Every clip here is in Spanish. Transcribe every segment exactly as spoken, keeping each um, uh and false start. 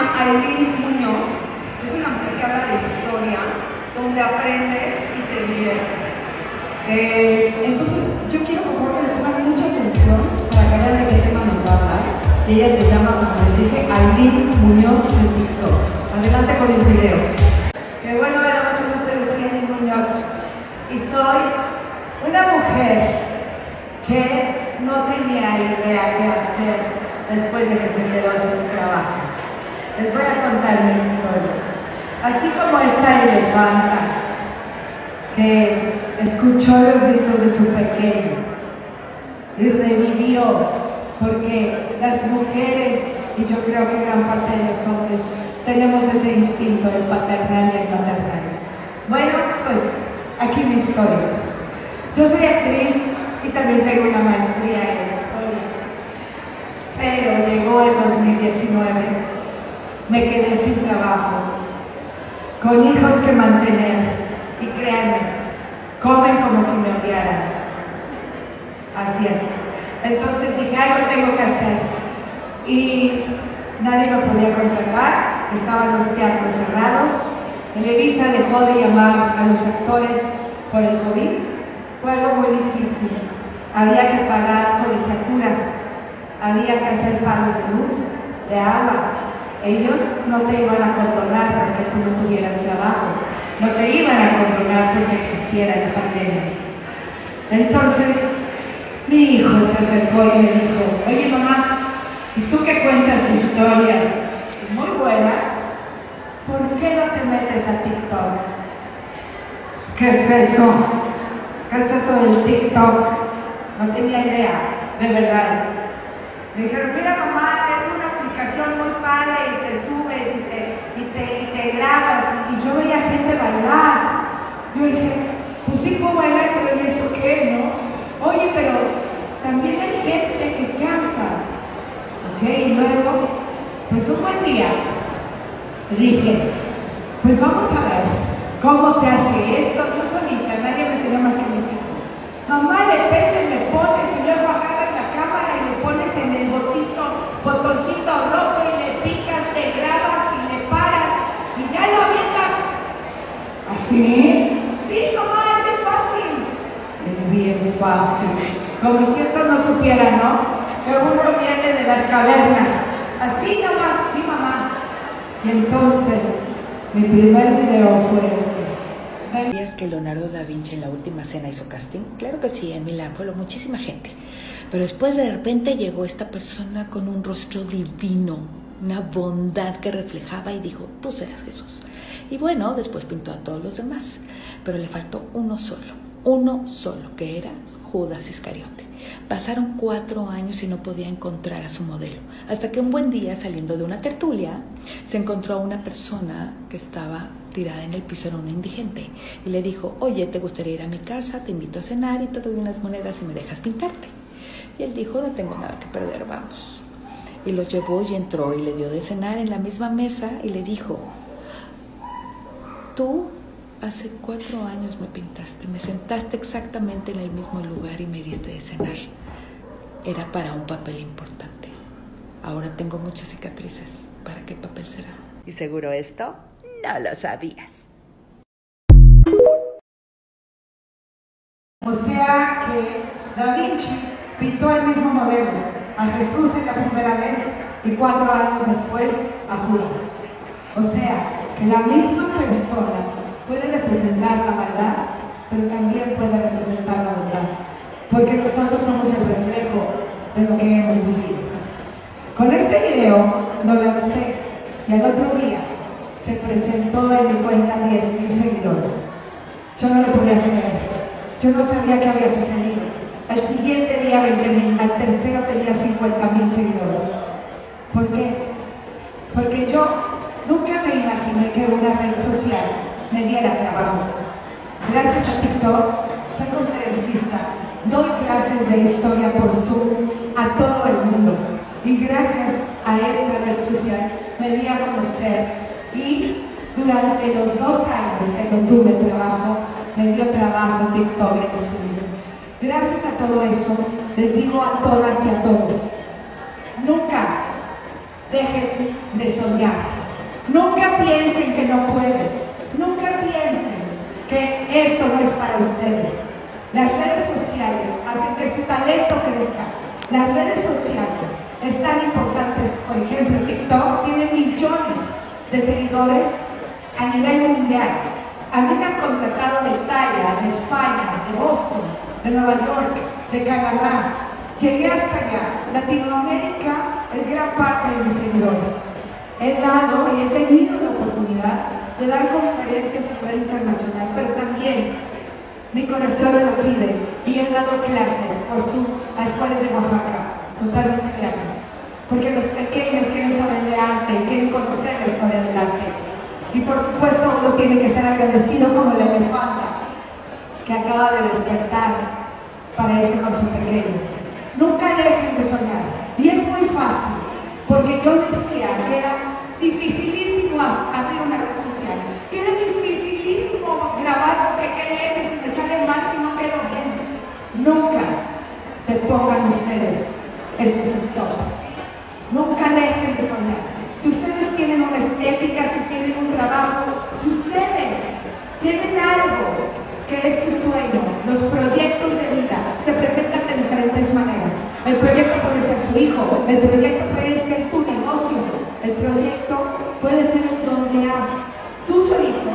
llama Aileen Muñoz. Es una mujer que habla de historia, donde aprendes y te diviertes. Eh, entonces, yo quiero por favor que le pongan mucha atención para que vean de qué tema nos va a hablar. Ella se llama, como les dije, Aileen Muñoz en TikTok. Adelante con el video. Que bueno, me da mucho gusto, yo soy Aileen Muñoz y soy una mujer que no tenía idea qué hacer después de que se quedó sin trabajo. Les voy a contar mi historia. Así como esta elefanta que escuchó los gritos de su pequeño y revivió, porque las mujeres, y yo creo que gran parte de los hombres, tenemos ese instinto, el paternal y el maternal. Bueno, pues aquí mi historia. Yo soy actriz y también tengo una maestría en historia, pero llegó el dos mil diecinueve, me quedé sin trabajo, con hijos que mantener, y créanme, comen como si me odiaran. Así es. Entonces dije, algo tengo que hacer. Y nadie me podía contratar, estaban los teatros cerrados, Televisa dejó de llamar a los actores por el COVID. Fue algo muy difícil. Había que pagar colegiaturas, había que hacer pagos de luz, de agua. Ellos no te iban a condonar porque tú no tuvieras trabajo, no te iban a condonar porque existiera la pandemia. Entonces, mi hijo se acercó y me dijo, oye mamá, ¿y tú que cuentas historias muy buenas? ¿Por qué no te metes a TikTok? ¿Qué es eso? ¿Qué es eso del TikTok? No tenía idea, de verdad. Me dijeron, mira mamá, es una aplicación muy padre y te subes y te, y te, y te grabas. Y, y yo veía gente bailar. Yo dije, pues sí puedo bailar, pero ¿y eso qué, no? Oye, pero también hay gente que canta. Ok, y luego, pues un buen día, dije, pues vamos a ver cómo se hace esto. Yo solita, nadie me enseñó más que mis hijos. Mamá, le prendes, le pones y luego agarras la cámara y le pones en el botito, botoncito rojo y le picas, te grabas y le paras y ya lo avientas. ¿Así? Sí, mamá, es bien fácil. Es bien fácil. Como si esto no supiera, ¿no? Que uno viene de las cavernas. Así nomás, sí, mamá. Y entonces, mi primer video fue este. ¿Sabías que Leonardo da Vinci en La Última Cena hizo casting? Claro que sí, en Milán fue muchísima gente. Pero después de repente llegó esta persona con un rostro divino, una bondad que reflejaba y dijo, tú serás Jesús. Y bueno, después pintó a todos los demás, pero le faltó uno solo, uno solo, que era Judas Iscariote. Pasaron cuatro años y no podía encontrar a su modelo, hasta que un buen día, saliendo de una tertulia, se encontró a una persona que estaba tirada en el piso, era una indigente, y le dijo, oye, ¿te gustaría ir a mi casa? Te invito a cenar y te doy unas monedas y me dejas pintarte. Y él dijo, no tengo nada que perder, vamos. Y lo llevó y entró y le dio de cenar en la misma mesa y le dijo, tú hace cuatro años me pintaste, me sentaste exactamente en el mismo lugar y me diste de cenar. Era para un papel importante. Ahora tengo muchas cicatrices. ¿Para qué papel será? Y seguro esto no lo sabías. O sea que Da Vinci pintó el mismo modelo, a Jesús en la primera vez y cuatro años después a Judas. O sea que la misma persona puede representar la maldad, pero también puede representar la bondad, porque nosotros somos el reflejo de lo que hemos vivido. Con este video lo lancé y al otro día se presentó en mi cuenta diez mil seguidores. Yo no lo podía creer, yo no sabía qué había sucedido. Al siguiente día veinte mil, al tercero tenía cincuenta mil seguidores. ¿Por qué? Porque yo nunca me imaginé que una red social me diera trabajo. Gracias a TikTok, soy conferencista, doy clases de historia por Zoom a todo el mundo. Y gracias a esta red social me di a conocer y durante los dos años que no tuve trabajo, me dio trabajo TikTok en Zoom. Gracias a todo eso, les digo a todas y a todos, nunca dejen de soñar. Nunca piensen que no pueden. Nunca piensen que esto no es para ustedes. Las redes sociales hacen que su talento crezca. Las redes sociales es tan importantes. Por ejemplo, TikTok tiene millones de seguidores a nivel mundial. A mí me han contratado de Italia, de España, de Boston, de Nueva York, de Canadá. Llegué hasta allá. Latinoamérica es gran parte de mis seguidores. He dado y he tenido la oportunidad de dar conferencias a nivel internacional, pero también mi corazón me lo pide y he dado clases por Zoom a escuelas de Oaxaca, totalmente gratis, porque los pequeños quieren saber de arte y quieren conocer la historia del arte. Y por supuesto uno tiene que ser agradecido como la elefanta que acaba de despertar para irse con su pequeño. Nunca dejen de soñar. Y es muy fácil, porque yo decía que era dificilísimo abrir una red social, que era dificilísimo grabar porque qué leer si me sale mal si no quedo bien. Nunca se pongan ustedes estos stops. Nunca dejen de soñar. Si ustedes tienen una estética, si tienen un trabajo, si ustedes tienen algo que es su sueño, los proyectos de vida se presentan de diferentes maneras. El proyecto puede ser tu hijo, el proyecto puede ser tu negocio, el proyecto puede ser donde has tú solito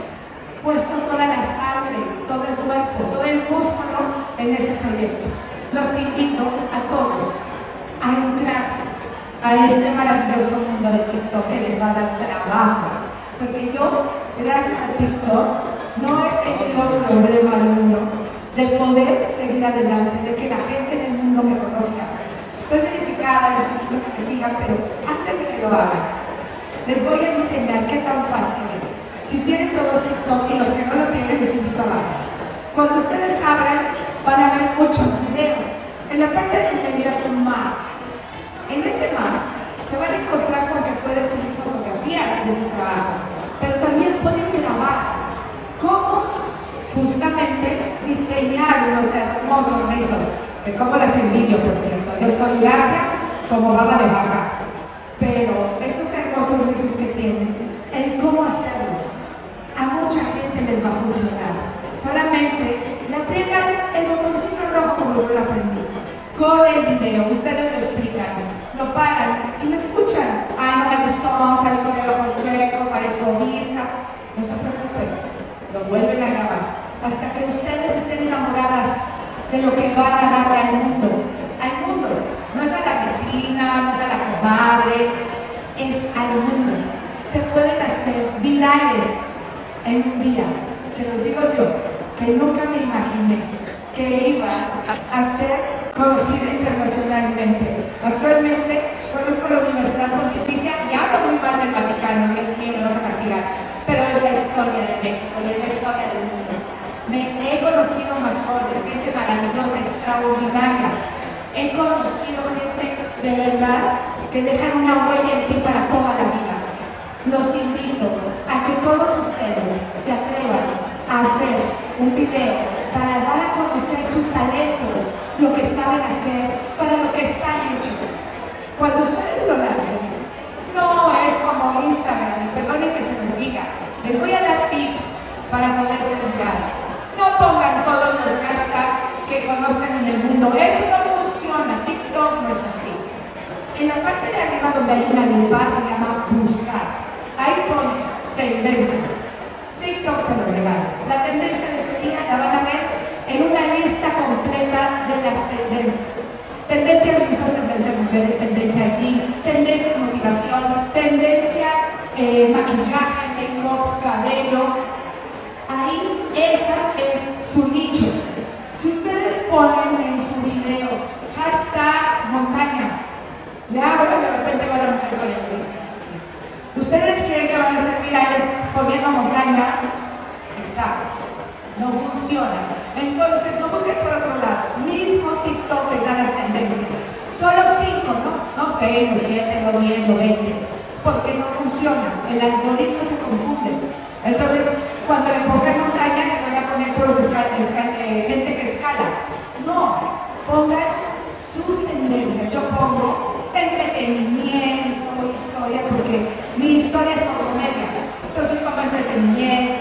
puesto toda la sangre, todo el cuerpo, todo el músculo en ese proyecto. Los invito a todos a entrar a este maravilloso mundo de TikTok que les va a dar trabajo, porque yo, gracias a TikTok, no he tenido problema alguno de poder seguir adelante, de que la gente en el mundo me conozca. Estoy verificada, les invito a que me sigan, pero antes de que lo hagan, les voy a enseñar qué tan fácil es. Si tienen todos TikTok y los que no lo tienen, les invito a ver. Cuando ustedes abran, van a ver muchos videos. En la parte de medio hay un más. En este más se van a encontrar con que pueden subir fotografías de su trabajo, pero también pueden grabar cómo justamente diseñar unos hermosos rizos, de cómo las envidio, por cierto. Yo soy lacia como baba de vaca, pero esos hermosos rizos que tienen, el cómo hacerlo, a mucha gente les va a funcionar. Solamente le aprietan el botoncito rojo como yo lo aprendí. Corre el video, ustedes lo explican, lo paran y lo escuchan. Ay, no me gustó, salí con el ojo chueco, parezco visca. No se preocupen, lo vuelven a grabar hasta que ustedes estén enamoradas de lo que van a darle al mundo. Al mundo, no es a la vecina, no es a la comadre, es al mundo. Se pueden hacer virales en un día. Se los digo yo, que nunca me imaginé que iba a ser conocida internacionalmente. Actualmente conozco la Universidad Pontificia y hablo muy mal del Vaticano, Dios mío, me vas a castigar, pero es la historia de México y es la historia del mundo. Me he conocido masones, gente maravillosa, extraordinaria. He conocido gente de verdad que dejan una huella en ti para toda la vida. Los invito a que todos ustedes se atrevan a hacer un video para dar a conocer sus talentos, lo que saben hacer, para lo que están hechos. Cuando ustedes lo lancen, no es como Instagram, y perdonen que se los diga, les voy a dar tips para poder ser viral. No pongan todos los hashtags que conozcan en el mundo, eso no funciona, TikTok no es así. En la parte de arriba donde hay una lupa se llama buscar, ahí ponen tendencias. TikTok se lo regala. La tendencia de ese día la van a ver en una lista completa de las tendencias. Tendencias listas, tendencias mujeres, tendencias jeans, tendencias motivación, tendencias eh, maquillaje, make-up, cabello. Ahí esa es su nicho. Si ustedes ponen en su video hashtag montaña, le hago de repente va la mujer con el precio. ¿Ustedes creen que van a ser virales poniendo montaña? Exacto. No funciona. Entonces, no busquen por otro lado. Mismo TikTok les da las tendencias. Solo cinco, ¿no? No sé, no siete, no diez, no veinte. Porque no funciona. El algoritmo se confunde. Entonces, cuando le pongan montaña, le van a poner puros escal escal eh, gente que escala. No. Pongan sus tendencias. Yo pongo entretenimiento, historia, porque mi historia es como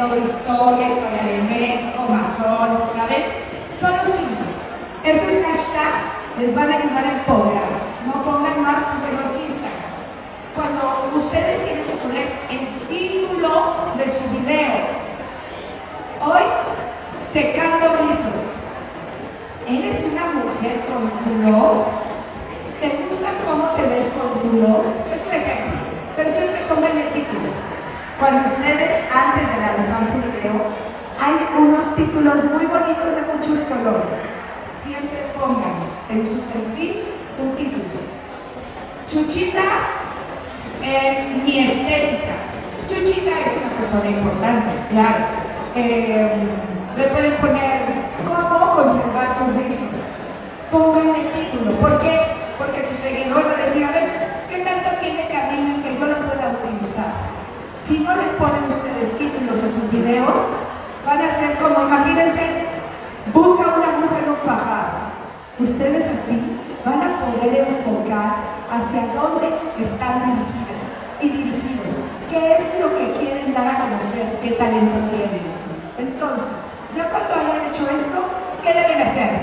género, historia, historia de México, masón, ¿saben? Solo cinco. Esos hashtags les van a ayudar a empoderarse. No pongan más porque no es Instagram. Cuando ustedes tienen que poner el título de su video, hoy, secando rizos. ¿Eres una mujer con culos? ¿Te gusta cómo te ves con culos? Es un ejemplo, pero siempre pongan el título. Cuando ustedes, antes de lanzar su video, hay unos títulos muy bonitos de muchos colores. Siempre pongan en su perfil un título. Chuchita en mi estética. Chuchita es una persona importante, claro. Eh, le pueden poner cómo conservar tus rizos. Pongan el título. ¿Por qué? Porque su seguidor va a decir, a ver, ¿qué tanto tiene camino que yo lo pueda utilizar? Si no le ponen ustedes títulos a sus videos, van a ser como, imagínense, busca una mujer en un pajar. Ustedes así van a poder enfocar hacia dónde están dirigidas y dirigidos. ¿Qué es lo que quieren dar a conocer? ¿Qué talento tienen? Entonces, ya cuando hayan hecho esto, ¿qué deben hacer?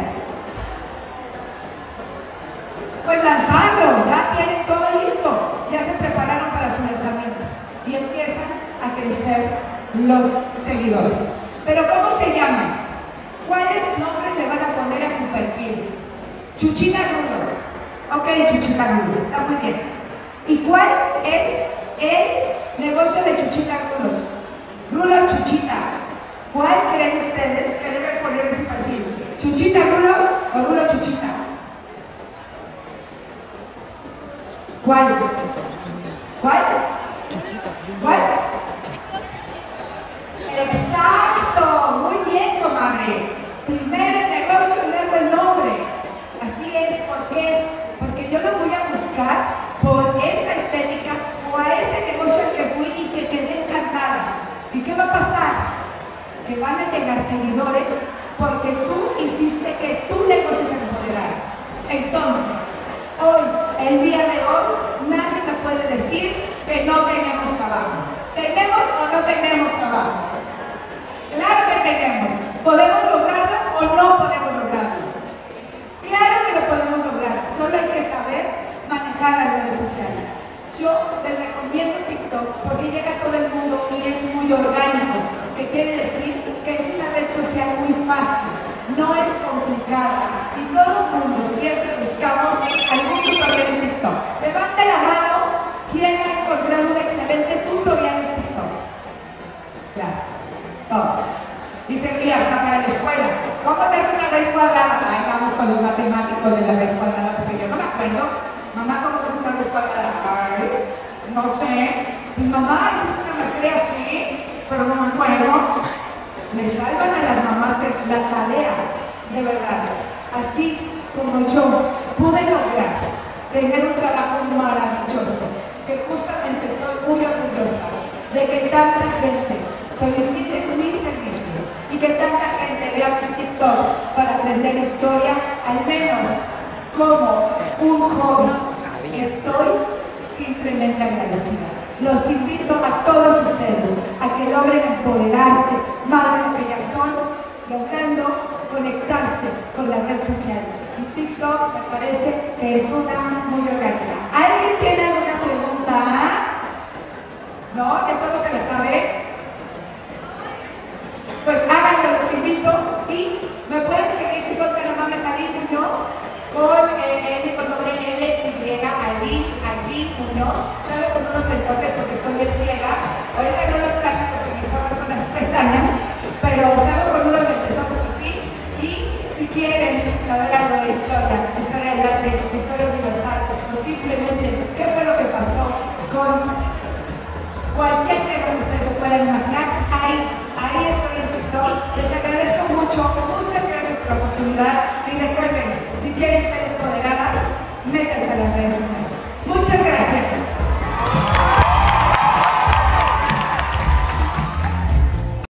Pues lanzarlo, ya tienen todo listo, ya se prepararon para su lanzamiento y empiezan a crecer los seguidores. Pero ¿cómo se llaman? ¿Cuáles nombres le van a poner a su perfil? Chuchita Rulos. Ok, Chuchita Rulos, está muy bien. ¿Y cuál es el negocio de Chuchita Rulos? Rulo Chuchita. ¿Cuál creen ustedes que deben poner en su perfil? ¿Chuchita Rulos o Rulo Chuchita? ¿Cuál? ¿Cuál? ¿Cuál? Exacto, muy bien, comadre. Primero el negocio, luego el nombre. Así es, ¿por qué? Porque yo lo voy a buscar por esa estética o a ese negocio al que fui y que quedé encantada. ¿Y qué va a pasar? Que van a llegar seguidores porque tú hiciste que tu negocio se empoderara. Entonces, hoy, el día de hoy, nadie me puede decir que no tenemos trabajo. ¿Tenemos o no tenemos trabajo? Claro que tenemos. ¿Podemos lograrlo o no podemos lograrlo? Claro que lo podemos lograr. Solo hay que saber manejar las redes sociales. Yo les recomiendo TikTok porque llega a todo el mundo y es muy orgánico, que quiere decir que es una red social muy fácil, no es complicada y todo el mundo siempre buscamos algún tutorial en TikTok. Levante la mano quien ha encontrado un excelente tutorial en TikTok. Claro, todos. Dicen, y hasta para la escuela. ¿Cómo se hace una raíz cuadrada? Ahí vamos con los matemáticos de la raíz cuadrada, porque yo no me acuerdo. Mamá, ¿cómo se hace una raíz cuadrada? Ay, no sé. Mi mamá hiciste una maestría así, pero no me acuerdo. Me salvan a las mamás es la tarea, de verdad. Así como yo pude lograr tener un trabajo maravilloso, que justamente estoy muy orgullosa de que tanta gente solicite mis servicios y que tanta gente vea mis TikToks para aprender historia, al menos como un hobby. Estoy simplemente agradecida. Los invito a todos ustedes a que logren empoderarse más de lo que ya son, logrando conectarse con la red social. Y TikTok me parece que es una muy orgánica. ¿Alguien tiene alguna pregunta? ¿No? ¿Ya todo se la sabe? Pues háganlo, los invito y me pueden seguir si son que no mames a Lin Muñoz con eh, N con doble L Y, allí, allí Muñoz. Sabe con unos lentotes porque estoy bien ciega. Ahorita no los traje porque me estaban con las pestañas, pero salgo con unos lentesotes así. Y si quieren saber algo de historia, historia del arte, historia universal, o simplemente qué fue lo que pasó con cualquier tema que ustedes se puedan imaginar, ahí, ahí estoy en TikTok. Les agradezco mucho, muchas gracias por la oportunidad y recuerden, si quieren ser empoderadas, métanse a las redes sociales. Muchas gracias.